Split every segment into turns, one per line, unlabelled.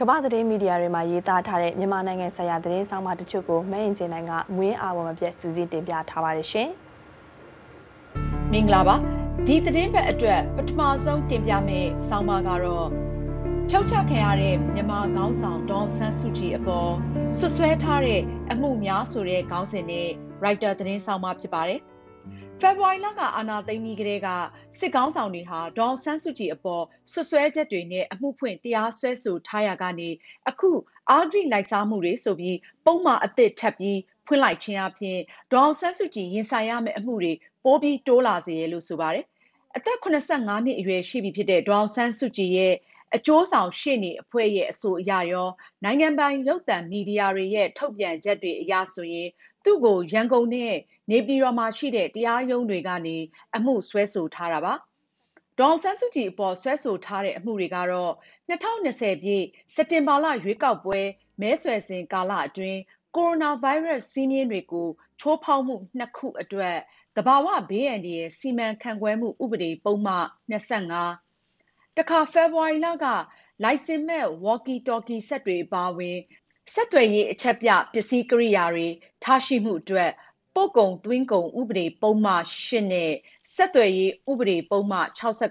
ကမ္ဘာသတင်းမီဒီယာတွေမှာရေးသားထားတဲ့မြန်မာနိုင်ငံဆိုင်ရာသတင်းဆောင်မတချို့ကိုမင်းကျင်နိုင်ကမွေးအားဝမပြတ်စူးစီးတင်ပြထားပါတယ်ရှင်
။မင်္ဂလာပါ။ဒီသတင်းပတ်အတွက်ပထမဆုံးတင်ပြမယ့်ဆောင်းပါးကတော့ဖြောက်ချခံရတဲ့မြန်မာခေါင်းဆောင်ဒေါ်ဆန်းစုကြည်အပေါ်ဆွဆွဲထားတဲ့အမှုများဆိုတဲ့ခေါင်းစဉ်နဲ့ရိုက်တာသတင်းဆောင်မဖြစ်ပါတယ်။ဖေဖော်ဝါရီလကအာဏာသိမ်းပြီးကတည်းကစစ်ခေါင်းဆောင်တွေဟာဒေါ်ဆန်းစုကြည်အပေါ်ဆွဆွဲချက်တွေနဲ့အမှုဖွင့်တရားစွဲဆိုထားရကနေအခုအာဂိလိုက်စားမှုတွေဆိုပြီးပုံမှန်အသစ်ထပ်ပြီးဖွင့်လိုက်ခြင်းအပြင်ဒေါ်ဆန်းစုကြည်ရင်ဆိုင်ရမယ့်အမှုတွေပိုပြီးတိုးလာစေရလို့ဆိုပါတယ်။အသက်85နှစ်အရွယ်ရှိပြီဖြစ်တဲ့ဒေါ်ဆန်းစုကြည်ရဲ့အကျိုးဆောင်ရှေ့နေအဖွဲ့ရဲ့အဆိုအရရောနိုင်ငံပိုင်ရုပ်သံမီဒီယာတွေရဲ့ထုတ်ပြန်ချက်တွေအရဆိုရင်သူ့ကိုရန်ကုန်နဲ့နေပြည်တော်မှာရှိတဲ့တရားရုံးတွေကနေအမှုဆွဲဆိုထားတာပါ။ဒေါ်ဆန်းစုကြည်အပေါ်ဆွဲဆိုထားတဲ့အမှုတွေကတော့2020ပြည့်စက်တင်ဘာလရွေးကောက်ပွဲမဲဆွယ်စဉ်ကာလအတွင်းကိုရိုနာဗိုင်းရပ်စ်စည်းမျဉ်းတွေကိုချိုးဖောက်မှု2ခုအတွက်သဘာဝဘေးအန္တရာယ်စီမံခန့်ခွဲမှုဥပဒေပုံမှန်25တခါဖေဖော်ဝါရီလကလိုင်စင်မဲ့ walkie-talkie ဆက်တွေပါဝင်ဆက်သွယ်ရေးအချက်ပြပစ္စည်းကိရိယာတွေထားရှိမှုအတွက်ပို့ကုန်သွင်းကုန်ဥပဒေပုံမှန်8နဲ့ဆက်သွယ်ရေးဥပဒေပုံမှန်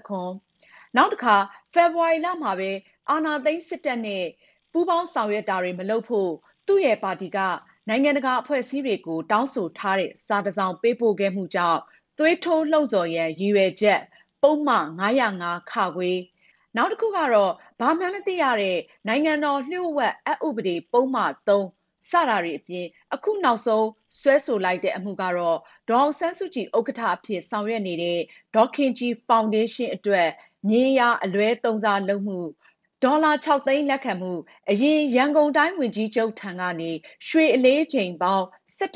69နောက်တစ်ခါဖေဖော်ဝါရီလမှာပဲအာဏာသိမ်းစစ်တပ်နဲ့ပူးပေါင်းဆောင်ရွက်တာတွေမလုပ်ဖို့သူ့ရဲ့ပါတီကနိုင်ငံတကာအဖွဲ့အစည်းတွေကိုတောင်းဆိုထားတဲ့စာတစ်စောင်ပေးပို့ခဲ့မှုကြောင့်သွေးထိုးလှုံ့ဆော်ရန်ရည်ရွယ်ချက်ပုံမှန်905ခခွေနောက်တစ်ခုကတော့ဘာမှမသိရတဲ့နိုင်ငံတော်လျှို့ဝှက်အက်ဥပဒေပုံမှန်3စတာတွေအပြင်အခုနောက်ဆုံးဆွဲဆိုလိုက်တဲ့အမှုကတော့ဒေါ်ဆန်းစုကြည်ဥက္ကဋ္ဌအဖြစ်ဆောင်ရွက်နေတဲ့ဒေါ်ခင်ကြည်ဖောင်ဒေးရှင်းအတွက်မြေယာအလွဲသုံးစားလုပ်မှုဒေါ်လာ6သိန်းလက်ခံမှုအရင်ရန်ကုန်တိုင်းဝန်ကြီးချုပ်ထံကနေရွှေအလေးချိန်ပေါင်း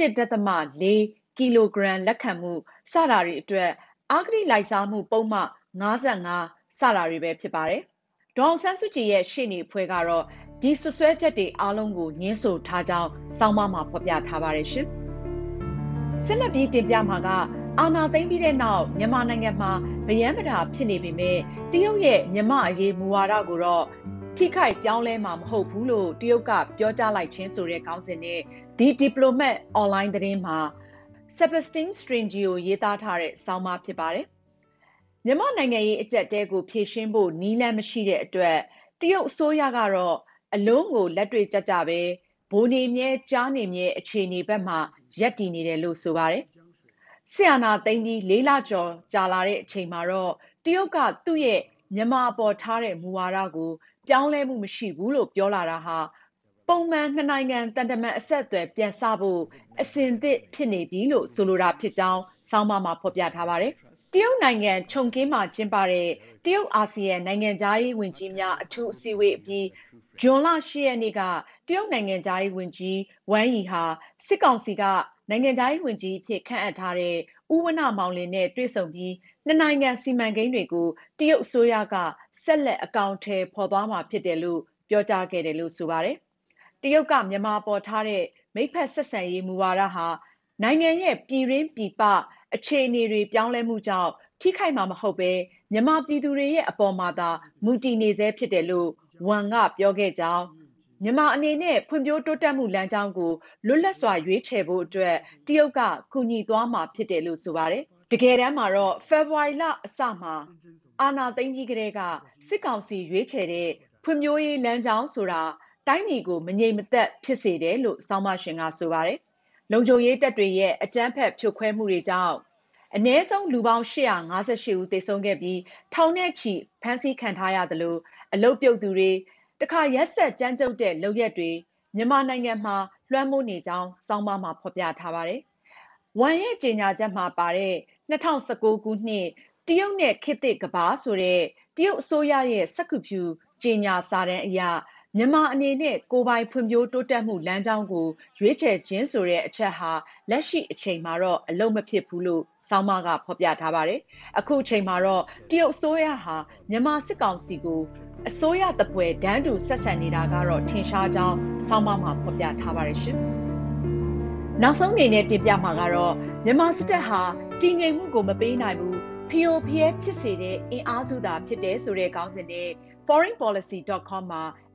17.4 ကီလိုဂရမ်လက်ခံမှုစတာတွေအတွက်အဂတိလိုက်စားမှုပုံမှန်55စတာတွေပဲဖြစ်ပါတယ်။ဒေါ်ဆန်းစုကြည်ရဲ့ရှေ့နေအဖွဲ့ကတော့ဒီဆွဆွဲချက်တွေအားလုံးကိုငြင်းဆိုထားကြောင်းဆောင်းပါးမှာဖော်ပြထားပါတယ်ရှင်။ဆက်လက်ပြီးတင်ပြမှာကအာဏာသိမ်းပြီးတဲ့နောက်မြန်မာနိုင်ငံမှာဗယန်းမတာဖြစ်နေပေမဲ့တရုတ်ရဲ့မြန်မာအရေးမူဝါဒကိုတော့ထိခိုက်ပြောင်းလဲမှာမဟုတ်ဘူးလို့တရုတ်ကပြောကြားလိုက်ခြင်းဆိုတဲ့ခေါင်းစဉ်နဲ့ The Diplomat Online သတင်းမှာ Sebastian Stringio ရေးသားထားတဲ့ဆောင်းပါးဖြစ်ပါတယ်။မြန်မာနိုင်ငံရေးအကျပ်တဲကိုဖြေရှင်းဖို့နည်းလမ်းမရှိတဲ့အတွက်တရုတ်အစိုးရကတော့အလုံးကိုလက်တွေ့ကျကျပဲဗိုလ်နေမြဲကြားနေမြဲအခြေအနေဘက်မှာရပ်တည်နေတယ်လို့ဆိုပါတယ်။ဆီယနာသိမ်းပြီး4လကျော်ကြာလာတဲ့အချိန်မှာတော့တရုတ်ကသူ့ရဲ့မြန်မာပေါ်ထားတဲ့မူဝါဒကိုပြောင်းလဲမှုမရှိဘူးလို့ပြောလာတာဟာပုံမှန်နှစ်နိုင်ငံတန်တမန်အဆက်အသွယ်ပြန်စဖို့အစဉ်သစ်ဖြစ်နေပြီလို့ဆိုလိုတာဖြစ်ကြောင်းဆောင်းပါးမှာဖော်ပြထားပါတယ်။တရုတ်နိုင်ငံချုံကင်းမှာကျင်းပတဲ့တရုတ်အာဆီယံနိုင်ငံသားရေးဝန်ကြီးများအထူးအစည်းအဝေးအပြီးဇွန်လ10ရက်နေ့ကတရုတ်နိုင်ငံသားရေးဝန်ကြီးဝမ်ယီဟာစစ်ကောင်စီကနိုင်ငံသားရေးဝန်ကြီးအဖြစ်ခန့်အပ်ထားတဲ့ဦးဝဏ္ဏမောင်လင်းနဲ့တွေ့ဆုံပြီးနှစ်နိုင်ငံစီမံကိန်းတွေကိုတရုတ်အစိုးရကဆက်လက်အကောင်အထည်ဖော်သွားမှာဖြစ်တယ်လို့ပြောကြားခဲ့တယ်လို့ဆိုပါတယ်။တရုတ်ကမြန်မာပေါ်ထားတဲ့မိတ်ဖက်ဆက်ဆံရေးမူဝါဒဟာနိုင်ငံရဲ့ပြည်ရင်းပြည်ပအခြေအနေတွေပြောင်းလဲမှုကြောင့်ထိခိုက်မှာမဟုတ်ပဲမြန်မာပြည်သူတွေရဲ့အပေါ်မှာသာမူတည်နေဆဲဖြစ်တယ်လို့ဝမ်ကပြောခဲ့ကြောင်းမြန်မာအနေနဲ့ဖွံ့ဖြိုးတိုးတက်မှုလမ်းကြောင်းကိုလွတ်လပ်စွာရွေးချယ်ဖို့အတွက်တရုတ်ကကူညီသွားမှာဖြစ်တယ်လို့ဆိုပါတယ်။တကယ်တမ်းမှာတော့ဖေဖော်ဝါရီလအစမှာအာဏာသိမ်းပြီးကတည်းကစစ်ကောင်စီရွေးချယ်တဲ့ဖွံ့ဖြိုးရေးလမ်းကြောင်းဆိုတာတိုင်းပြည်ကိုမငြိမ်မသက်ဖြစ်စေတယ်လို့ဆောင်းပါးရှင်ကဆိုပါတယ်။လုံခြုံရေးတပ်တွေရဲ့အကြမ်းဖက်ဖြိုခွဲမှုတွေကြောင့်အနည်းဆုံးလူပေါင်း858ဦးသေဆုံးခဲ့ပြီးထောင်နဲ့ချီဖမ်းဆီးခံထားရသလိုအလုပ်ပြုတ်သူတွေတခါရက်ဆက်ကြမ်းကြုတ်တဲ့လုပ်ရက်တွေမြန်မာနိုင်ငံမှာလွှမ်းမိုးနေကြောင်းဆောင်းပါးမှာဖော်ပြထားပါတယ်။ဝမ်ရဲ့ကြေညာချက်မှာပါတဲ့2019ခုနှစ်တရုတ်နဲ့ခေတ်သစ်ကမ္ဘာဆိုတဲ့တရုတ်အစိုးရရဲ့စက္ကူဖြူကြေညာစာတမ်းအရမြန်မာအနေနဲ့ကိုယ်ပိုင်ဖွံ့ဖြိုးတိုးတက်မှုလမ်းကြောင်းကိုရွေးချယ်ခြင်းဆိုတဲ့အချက်ဟာလက်ရှိအချိန်မှာတော့အလုံးမဖြစ်ဘူးလို့ဆောင်းပါးကဖော်ပြထားပါတယ်။အခုအချိန်မှာတော့တရုတ်အစိုးရဟာမြန်မာစစ်ကောင်စီကိုအစိုးရတပွဲဒန်းတူဆက်ဆံနေတာကတော့ထင်ရှားကြောင်းဆောင်းပါးမှာဖော်ပြထားပါတယ်ရှင်။နောက်ဆုံးအနေနဲ့တင်ပြမှာကတော့မြန်မာစစ်တပ်ဟာတည်ငြိမ်မှုကိုမပေးနိုင်ဘူးဖျို့ဖျဲဖြစ်စေတဲ့အင်အားစုသာဖြစ်တယ်ဆိုတဲ့ခေါင်းစဉ်နဲ့ foreignpolicy.com မှာ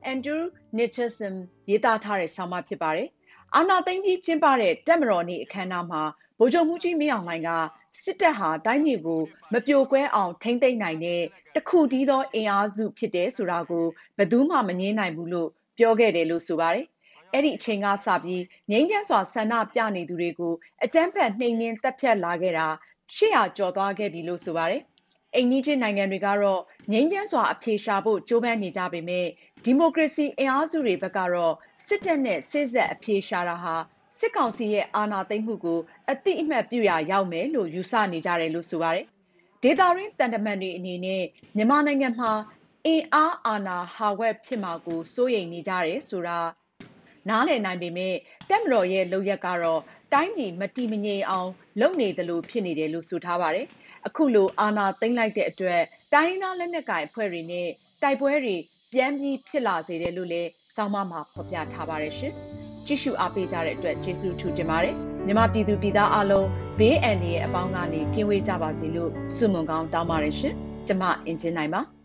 Andrew Nicholson ရေးသားထားတဲ့ဆောင်းပါးဖြစ်ပါတယ်။အာဏာသိမ်းပြီးကျင်းပတဲ့တပ်မတော်နေ့အခမ်းအနားမှာဗိုလ်ချုပ်မှူးကြီးမင်းအောင်လှိုင်ကစစ်တပ်ဟာတိုင်းပြည်ကိုမပြိုကွဲအောင်ထိန်းသိမ်းနိုင်တဲ့တခုတည်းသောအင်အားစုဖြစ်တယ်ဆိုတာကိုဘယ်သူမှမငြင်းနိုင်ဘူးလို့ပြောခဲ့တယ်လို့ဆိုပါတယ်။အဲ့ဒီအချိန်ကစပြီးငြိမ်းချမ်းစွာဆန္ဒပြနေသူတွေကိုအကြမ်းဖက်နှိမ်နင်းတပ်ဖြတ်လာခဲ့တာ800ကျော်သွားခဲ့ပြီလို့ဆိုပါတယ်။အိမ်နီးချင်းနိုင်ငံတွေကတော့ငြိမ်းချမ်းစွာအဖြေရှာဖို့ကြိုးပမ်းနေကြပေမဲ့ဒီမိုကရေစီအင်အားစုတွေဘက်ကတော့စစ်တပ်နဲ့စစ်ဆက်အဖြေရှာတာဟာစစ်ကောင်စီရဲ့အာဏာသိမ်းမှုကိုအတိအမှတ်ပြုရာရောက်မယ်လို့ယူဆနေကြတယ်လို့ဆိုပါတယ်။ဒေတာရင်းတန်တမန်တွေအနေနဲ့မြန်မာနိုင်ငံမှာအင်အားအာဏာဟာဝက်ဖြစ်မှာကိုစိုးရိမ်နေကြတယ်ဆိုတာနားလည်နိုင်ပေမဲ့တပ်မတော်ရဲ့လုပ်ရက်ကတော့တိုင်းပြည်မတည်မငြိမ်အောင်လုပ်နေတယ်လို့ဖြစ်နေတယ်လို့ဆိုထားပါတယ်။အခုလိုအာဏာသိမ်းလိုက်တဲ့အတွက်တိုင်းရင်းသားလက်နက်ကိုင်အဖွဲ့တွေနဲ့တိုက်ပွဲတွေပြန်ပြီးဖြစ်လာစေတယ်လို့လည်းဆောင်းပါးမှာဖော်ပြထားပါတယ်ရှင်။ကြည့်ရှုအားပေးကြတဲ့အတွက်ကျေးဇူးထူးတင်ပါတယ်။မြန်မာပြည်သူပြည်သားအားလုံးဘေးအန္တရာယ်အပေါင်းကနေကင်းဝေးကြပါစေလို့ဆုမွန်ကောင်းတောင်းပါတယ်ရှင်။ကျွန်မအင်ဂျင်နိုင်ပါ